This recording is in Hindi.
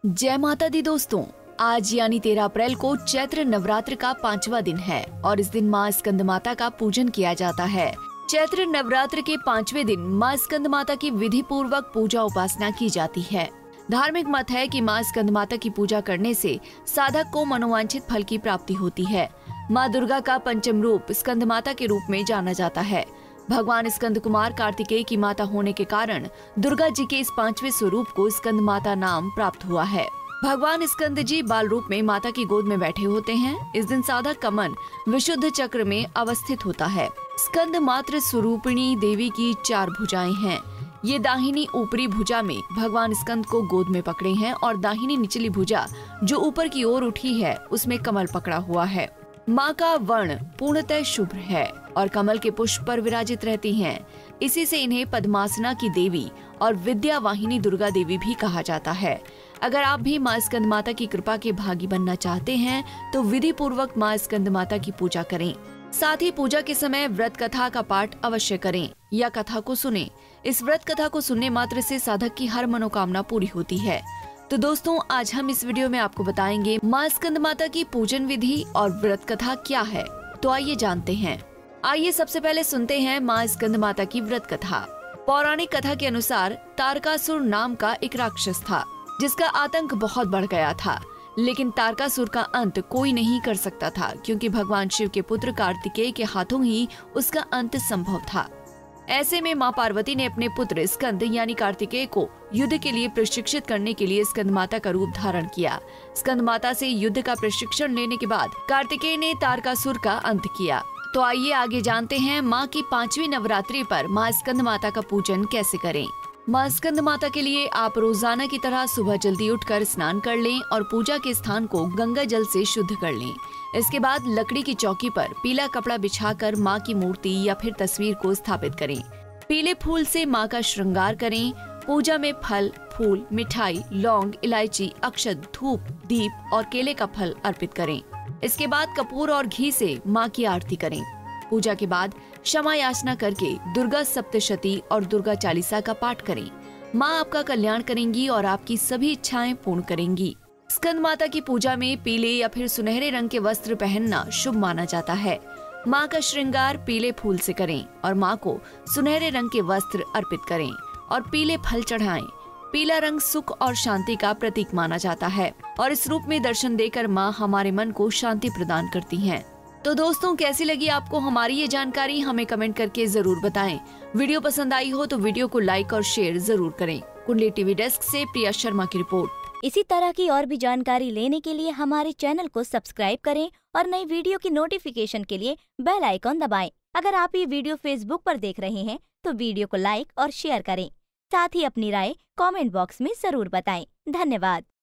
जय माता दी दोस्तों, आज यानी 13 अप्रैल को चैत्र नवरात्र का 5वां दिन है और इस दिन माँ स्कंद माता का पूजन किया जाता है। चैत्र नवरात्र के 5वें दिन माँ स्कंद माता की विधि पूर्वक पूजा उपासना की जाती है। धार्मिक मत है कि माँ स्कंद माता की पूजा करने से साधक को मनोवांछित फल की प्राप्ति होती है। माँ दुर्गा का पंचम रूप स्कंद माता के रूप में जाना जाता है। भगवान स्कंद कुमार कार्तिकेय की माता होने के कारण दुर्गा जी के इस 5वें स्वरूप को स्कंद माता नाम प्राप्त हुआ है। भगवान स्कंद जी बाल रूप में माता की गोद में बैठे होते हैं। इस दिन साधक का मन विशुद्ध चक्र में अवस्थित होता है। स्कंद मात्र स्वरूपिणी देवी की 4 भुजाएं हैं। ये दाहिनी ऊपरी भुजा में भगवान स्कंद को गोद में पकड़े हैं और दाहिनी निचली भुजा जो ऊपर की ओर उठी है उसमें कमल पकड़ा हुआ है। माँ का वर्ण पूर्णतः शुभ्र है और कमल के पुष्प पर विराजित रहती हैं। इसी से इन्हें पद्मासना की देवी और विद्या वाहिनी दुर्गा देवी भी कहा जाता है। अगर आप भी माँ स्कंद माता की कृपा के भागी बनना चाहते हैं तो विधि पूर्वक माँ स्कंद माता की पूजा करें। साथ ही पूजा के समय व्रत कथा का पाठ अवश्य करें या कथा को सुनें। इस व्रत कथा को सुनने मात्र से साधक की हर मनोकामना पूरी होती है। तो दोस्तों, आज हम इस वीडियो में आपको बताएंगे माँ स्कंद माता की पूजन विधि और व्रत कथा क्या है। तो आइए जानते हैं। आइए सबसे पहले सुनते हैं माँ स्कंद माता की व्रत कथा। पौराणिक कथा के अनुसार तारकासुर नाम का एक राक्षस था जिसका आतंक बहुत बढ़ गया था, लेकिन तारकासुर का अंत कोई नहीं कर सकता था क्योंकि भगवान शिव के पुत्र कार्तिकेय के हाथों ही उसका अंत संभव था। ऐसे में माँ पार्वती ने अपने पुत्र स्कंद यानी कार्तिकेय को युद्ध के लिए प्रशिक्षित करने के लिए स्कंद माता का रूप धारण किया। स्कंद माता से युद्ध का प्रशिक्षण लेने के बाद कार्तिकेय ने तारकासुर का अंत किया। तो आइए आगे जानते हैं माँ की 5वीं नवरात्रि पर माँ स्कंद माता का पूजन कैसे करें। माँ स्कंद माता के लिए आप रोजाना की तरह सुबह जल्दी उठकर स्नान कर लें और पूजा के स्थान को गंगा जल से शुद्ध कर लें। इसके बाद लकड़ी की चौकी पर पीला कपड़ा बिछाकर माँ की मूर्ति या फिर तस्वीर को स्थापित करें। पीले फूल से माँ का श्रृंगार करें। पूजा में फल, फूल, मिठाई, लौंग, इलायची, अक्षत, धूप, दीप और केले का फल अर्पित करें। इसके बाद कपूर और घी से माँ की आरती करें। पूजा के बाद क्षमा याचना करके दुर्गा सप्तशती और दुर्गा चालीसा का पाठ करें। माँ आपका कल्याण करेंगी और आपकी सभी इच्छाएं पूर्ण करेंगी। स्कंद माता की पूजा में पीले या फिर सुनहरे रंग के वस्त्र पहनना शुभ माना जाता है। माँ का श्रृंगार पीले फूल से करें और माँ को सुनहरे रंग के वस्त्र अर्पित करें और पीले फल चढ़ाएं। पीला रंग सुख और शांति का प्रतीक माना जाता है और इस रूप में दर्शन देकर माँ हमारे मन को शांति प्रदान करती हैं। तो दोस्तों, कैसी लगी आपको हमारी ये जानकारी, हमें कमेंट करके जरूर बताएं। वीडियो पसंद आई हो तो वीडियो को लाइक और शेयर जरूर करें। कुंडली टीवी डेस्क से प्रिया शर्मा की रिपोर्ट। इसी तरह की और भी जानकारी लेने के लिए हमारे चैनल को सब्सक्राइब करें और नई वीडियो की नोटिफिकेशन के लिए बेल आइकॉन दबाएं। अगर आप ये वीडियो फेसबुक पर देख रहे हैं तो वीडियो को लाइक और शेयर करें। साथ ही अपनी राय कमेंट बॉक्स में जरूर बताएं। धन्यवाद।